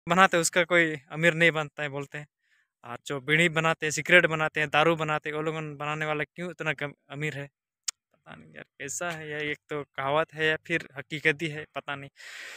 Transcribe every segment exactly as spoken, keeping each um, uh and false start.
बनाते हैं उसका कोई अमीर नहीं बनता है बोलते हैं। और जो बीड़ी बनाते हैं, सिगरेट बनाते हैं, दारू बनाते हैं, वो लोग बनाने वाला क्यों इतना कम अमीर है? पता नहीं यार कैसा है, या एक तो कहावत है या फिर हकीकत ही है, पता नहीं।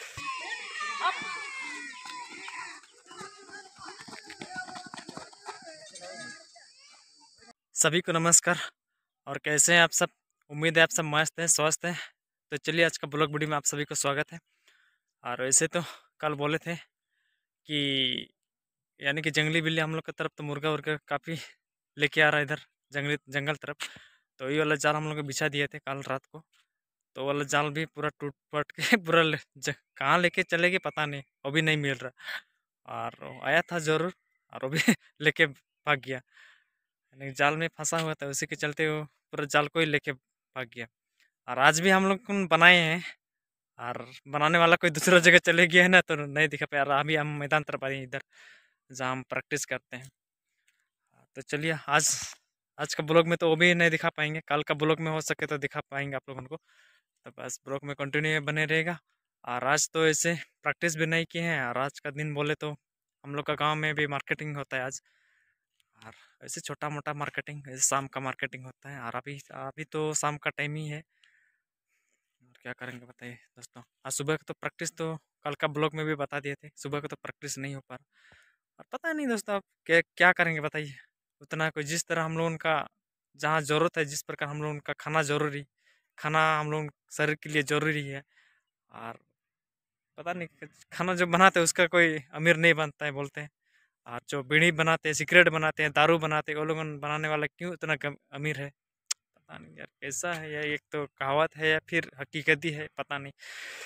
सभी को नमस्कार। और कैसे हैं आप सब? उम्मीद है आप सब मस्त हैं, स्वस्थ हैं। तो चलिए आज का ब्लॉग वीडियो में आप सभी को स्वागत है। और वैसे तो कल बोले थे कि यानी कि जंगली बिल्ली हम लोग की तरफ तो मुर्गा उर्गा काफ़ी लेके आ रहा है इधर जंगली जंगल तरफ। तो ये वाला जाल हम लोग बिछा दिए थे कल रात को। तो वाला जाल भी पूरा टूट पट के पूरा ले- ज- कहाँ लेके चले गए पता नहीं, वो भी नहीं मिल रहा। और वो आया था जरूर, और वो भी लेके भाग गया। यानी जाल में फंसा हुआ था, उसी के चलते वो पूरा जाल को ही लेके भाग गया। और आज भी हम लोग कौन बनाए हैं, और बनाने वाला कोई दूसरा जगह चले गया है ना, तो नहीं दिखा पाया। और अभी हम मैदान तरफ आए हैं इधर, जहाँ हम प्रैक्टिस करते हैं। तो चलिए आज आज का ब्लॉग में तो वो भी नहीं दिखा पाएंगे, कल का ब्लॉग में हो सके तो दिखा पाएंगे आप लोगों को। तो बस ब्लॉग में कंटिन्यू बने रहेगा। और आज तो ऐसे प्रैक्टिस भी नहीं किए हैं, और आज का दिन बोले तो हम लोग का गांव में भी मार्केटिंग होता है आज। और ऐसे छोटा मोटा मार्केटिंग, ऐसे शाम का मार्केटिंग होता है। और अभी अभी तो शाम का टाइम ही है। और क्या करेंगे बताइए दोस्तों। आज सुबह का तो प्रैक्टिस तो कल का ब्लॉग में भी बता दिए थे, सुबह का तो प्रैक्टिस नहीं हो पा रहा। और पता नहीं दोस्तों अब क्या क्या करेंगे बताइए। उतना कोई जिस तरह हम लोगों का जहाँ ज़रूरत है, जिस प्रकार हम लोगों का खाना ज़रूरी, खाना हम लोग शरीर के लिए ज़रूरी है। और पता नहीं खाना जो बनाते हैं उसका कोई अमीर नहीं बनता है बोलते हैं। और जो बीड़ी बनाते हैं, सिगरेट बनाते हैं, दारू बनाते हैं, वो लोग बनाने वाला क्यों इतना कम अमीर है? पता नहीं यार कैसा है, या एक तो कहावत है या फिर हकीकत ही है, पता नहीं।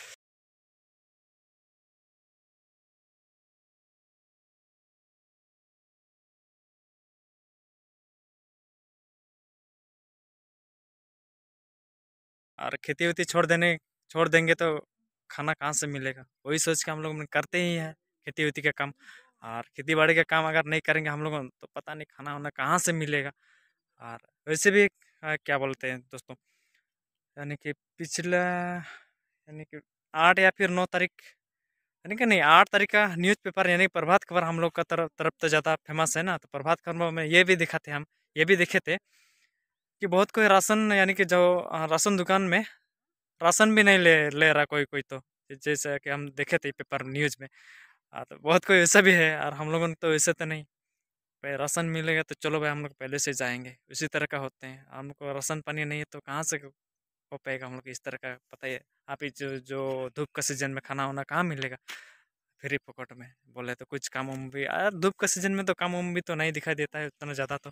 और खेती वेती छोड़ देने छोड़ देंगे तो खाना कहाँ से मिलेगा? वही सोच के हम लोग करते ही हैं खेती वेती का काम। और खेती बाड़ी का काम अगर नहीं करेंगे हम लोग तो पता नहीं खाना वाना कहाँ से मिलेगा। और वैसे भी आ, क्या बोलते हैं दोस्तों, यानी कि पिछला यानी कि आठ या फिर नौ तारीख, यानी कि नहीं आठ तारीख का न्यूज़पेपर यानी प्रभात खबर हम लोग का तरफ तरफ तो ज़्यादा फेमस है ना। तो प्रभात खबर में ये भी दिखा थे हम, ये भी देखे थे कि बहुत कोई राशन यानी कि जो आ, राशन दुकान में राशन भी नहीं ले ले रहा कोई कोई तो। जैसे कि हम देखे थे पेपर न्यूज़ में। हाँ तो बहुत कोई ऐसा भी है, और हम लोगों ने तो ऐसे तो नहीं। भाई राशन मिलेगा तो चलो भाई हम लोग पहले से जाएंगे, उसी तरह का होते हैं। हमको राशन पानी नहीं है तो कहाँ से हो पाएगा हम लोग इस तरह का, पता ही है। आप ही जो जो धूप का सीजन में खाना वाना कहाँ मिलेगा फ्री पॉकेट में? बोले तो कुछ काम उम भी यार धूप का सीजन में तो काम उम भी तो नहीं दिखाई देता है उतना ज़्यादा तो।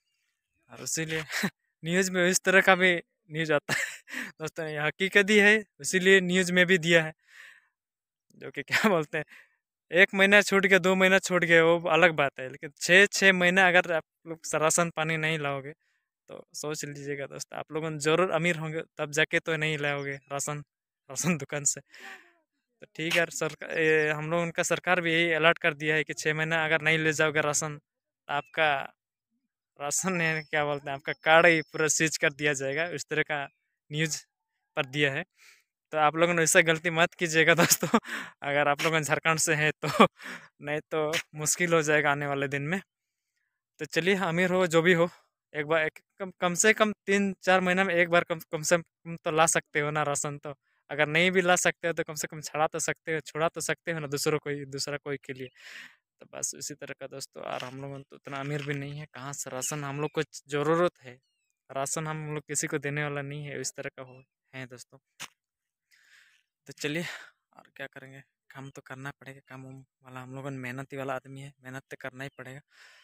और इसीलिए न्यूज़ में इस तरह का भी न्यूज़ आता है दोस्तों। ये हकीकत ही है, इसीलिए न्यूज़ में भी दिया है। जो कि क्या बोलते हैं, एक महीना छूट गया, दो महीना छूट गया, वो अलग बात है। लेकिन छः छः महीना अगर आप लोग राशन पानी नहीं लाओगे तो सोच लीजिएगा दोस्त, आप लोग जरूर अमीर होंगे तब जाके तो नहीं लाओगे राशन राशन दुकान से। तो ठीक है सरकार, हम लोग उनका सरकार भी यही अलर्ट कर दिया है कि छः महीना अगर नहीं ले जाओगे राशन तो आपका राशन है क्या बोलते हैं, आपका कार्ड ही पूरा सीज कर दिया जाएगा, इस तरह का न्यूज़ पर दिया है। तो आप लोगों ने ऐसा गलती मत कीजिएगा दोस्तों अगर आप लोग झारखंड से हैं तो नहीं तो मुश्किल हो जाएगा आने वाले दिन में। तो चलिए अमीर हो जो भी हो, एक बार एक, कम कम से कम तीन चार महीना में एक बार कम कम से कम तो ला सकते हो ना राशन तो। अगर नहीं भी ला सकते हो तो कम से कम छड़ा तो सकते हो, छुड़ा तो सकते हो ना दूसरों को, दूसरा कोई के लिए। तो बस इसी तरह का दोस्तों। और हम लोग तो उतना अमीर भी नहीं है, कहाँ से राशन हम लोग को ज़रूरत है, राशन हम लोग किसी को देने वाला नहीं है, इस तरह का हो है दोस्तों। तो चलिए और क्या करेंगे, काम तो करना पड़ेगा, काम उम वाला हम लोग मेहनती वाला आदमी है, मेहनत तो करना ही पड़ेगा।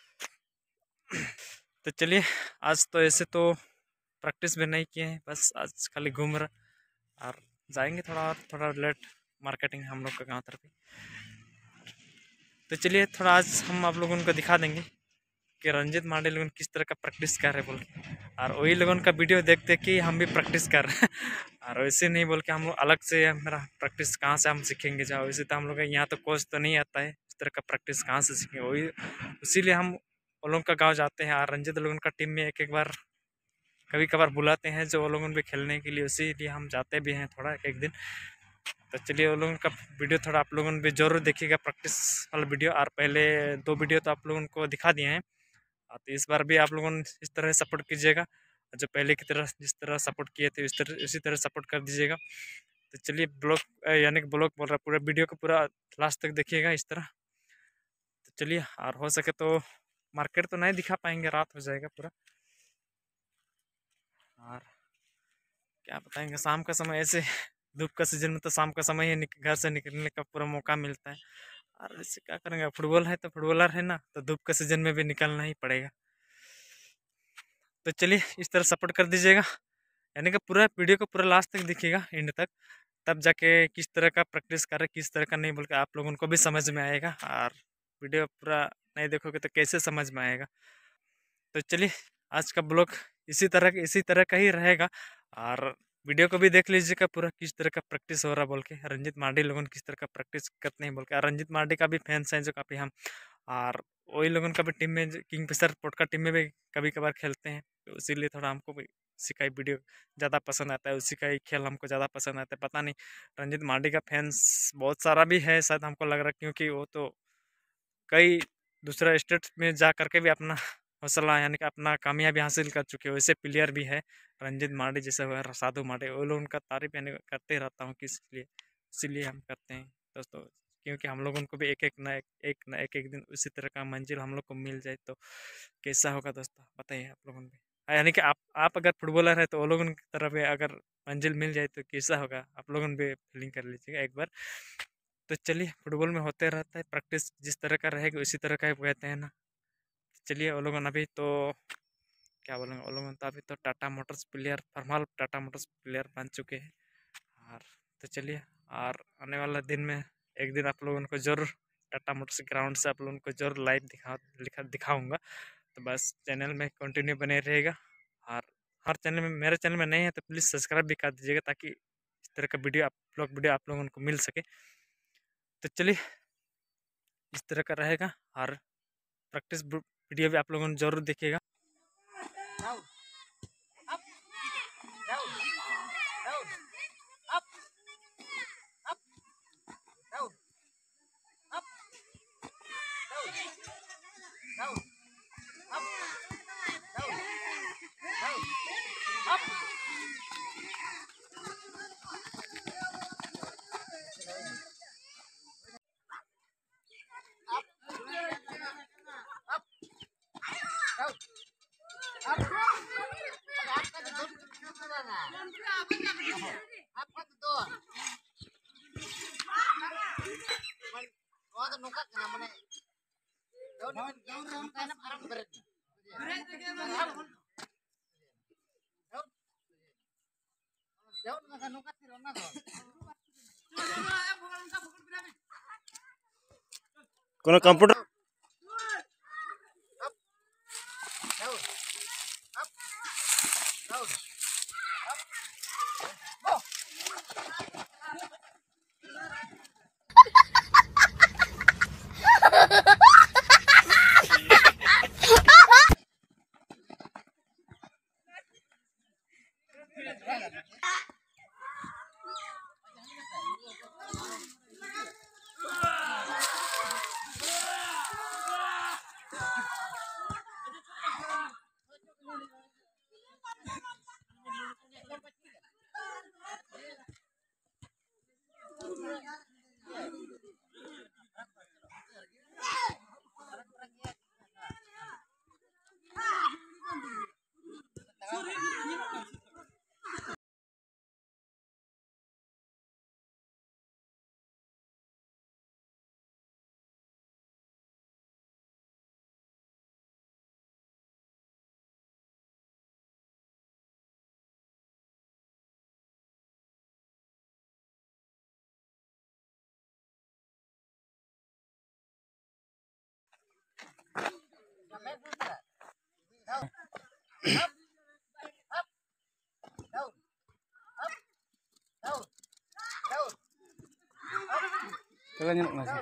तो चलिए आज तो ऐसे तो प्रैक्टिस भी नहीं किए हैं, बस आज खाली घूम रहा। और जाएंगे थोड़ा और थोड़ा लेट मार्केटिंग हम लोग का गाँव तरफ ही। तो चलिए थोड़ा आज हम आप लोगों को दिखा देंगे कि रंजित मांडे लोगन किस तरह का प्रैक्टिस कर रहे बोल के। और वही लोगन का वीडियो देख देख के हम भी प्रैक्टिस कर रहे हैं और वैसे नहीं बोल के हम लोग अलग से मेरा प्रैक्टिस कहाँ से हम सीखेंगे जाओ, वैसे तो हम लोग यहाँ तो कोच तो नहीं आता है, इस तरह का प्रैक्टिस कहाँ से सीखेंगे। वही इसीलिए हम वो लोगों का गाँव जाते हैं, और रंजित लोगन का टीम में एक एक बार कभी कभार बुलाते हैं जो वो लोगों भी खेलने के लिए, इसीलिए हम जाते भी हैं थोड़ा एक एक दिन। तो चलिए उन लोगों का वीडियो थोड़ा आप लोगों ने भी जरूर देखिएगा, प्रैक्टिस वाला वीडियो। और पहले दो वीडियो तो आप लोगों को दिखा दिए हैं, तो इस बार भी आप लोगों ने इस तरह सपोर्ट कीजिएगा, जो पहले की तरह जिस तरह सपोर्ट किए थे उस तरह उसी तरह सपोर्ट कर दीजिएगा। तो चलिए ब्लॉग यानी कि ब्लॉग बोल रहा, पूरा वीडियो को पूरा लास्ट तक देखिएगा इस तरह। तो चलिए, और हो सके तो मार्केट तो नहीं दिखा पाएंगे, रात हो जाएगा पूरा। और क्या बताएंगे, शाम का समय ऐसे धूप का सीजन में तो शाम का समय ही घर से निकलने का पूरा मौका मिलता है। और इससे क्या करेंगे, फुटबॉल है तो फुटबॉलर है ना, तो धूप के सीजन में भी निकलना ही पड़ेगा। तो चलिए इस तरह सपोर्ट कर दीजिएगा, यानी कि पूरा वीडियो को पूरा लास्ट तक देखिएगा, एंड तक, तब जाके किस तरह का प्रैक्टिस कर रहे किस तरह का नहीं बोल के आप लोगों को भी समझ में आएगा। और वीडियो पूरा नहीं देखोगे तो कैसे समझ में आएगा। तो चलिए आज का ब्लॉग इसी तरह इसी तरह का ही रहेगा। और वीडियो को भी देख लीजिएगा पूरा किस तरह का प्रैक्टिस हो रहा बोल के, रंजित मार्डी लोगों ने किस तरह का प्रैक्टिस करते हैं बोल के। और रंजित मार्डी का भी फैंस हैं जो काफ़ी हम, और वही लोगों का भी टीम में किंगफिशर पॉडका टीम में भी कभी कभार खेलते हैं, तो इसीलिए थोड़ा हमको भी उसी का ही वीडियो ज़्यादा पसंद आता है, उसी का ही खेल हमको ज़्यादा पसंद आता है। पता नहीं रंजित मार्डी का फैंस बहुत सारा भी है शायद, हमको लग रहा है, क्योंकि वो तो कई दूसरा स्टेट में जा करके भी अपना हौसला यानी कि अपना कामयाबी हासिल कर चुके हो, वैसे प्लेयर भी है रंजित मार्डी जैसे हुआ साधु मार्डी, वो लोग उनका तारीफ यानी करते रहता हूँ कि इसलिए इसीलिए हम करते हैं दोस्तों, क्योंकि हम लोगों को भी एक एक ना एक एक ना एक एक दिन उसी तरह का मंजिल हम लोग को मिल जाए तो कैसा होगा दोस्तों, बताइए आप लोगों भी। हाँ, यानी कि आप आप अगर फुटबॉलर है तो वो लोगों की तरफ अगर मंजिल मिल जाए तो कैसा होगा, आप लोगों भी फीलिंग कर लीजिएगा एक बार। तो चलिए फुटबॉल में होते रहता है प्रैक्टिस, जिस तरह का रहेगा उसी तरह का ही कहते हैं ना। चलिए वो लोगों ने अभी तो क्या बोलेंगे, वो लोगों ने तो अभी तो Tata Motors player formal Tata Motors player बन चुके हैं। और तो चलिए, और आने वाला दिन में एक दिन आप लोगों को जरूर टाटा मोटर्स ग्राउंड से आप लोगों को जरूर लाइव दिखा दिखा दिखाऊंगा। तो बस चैनल में कंटिन्यू बने रहेगा। और हर चैनल में, मेरे चैनल में नहीं है तो प्लीज़ सब्सक्राइब भी कर दीजिएगा, ताकि इस तरह का वीडियो आप लोग वीडियो आप लोगों को मिल सके। तो चलिए इस तरह का रहेगा, और प्रैक्टिस वीडियो भी आप लोगों ने जरूर देखिएगा। कोनो कंप्यूटर Kagak nyeluk masih.